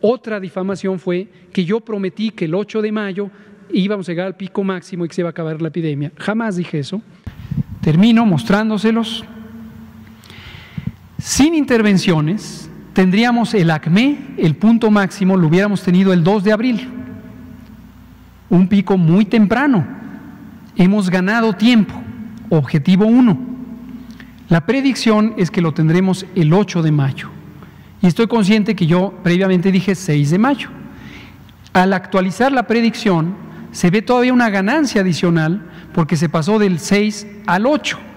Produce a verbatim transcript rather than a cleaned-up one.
Otra difamación fue que yo prometí que el ocho de mayo íbamos a llegar al pico máximo y que se iba a acabar la epidemia. Jamás dije eso. Termino mostrándoselos. Sin intervenciones, tendríamos el acme, el punto máximo, lo hubiéramos tenido el dos de abril. Un pico muy temprano. Hemos ganado tiempo. Objetivo uno. La predicción es que lo tendremos el ocho de mayo. Y estoy consciente que yo previamente dije seis de mayo. Al actualizar la predicción, se ve todavía una ganancia adicional porque se pasó del seis al ocho.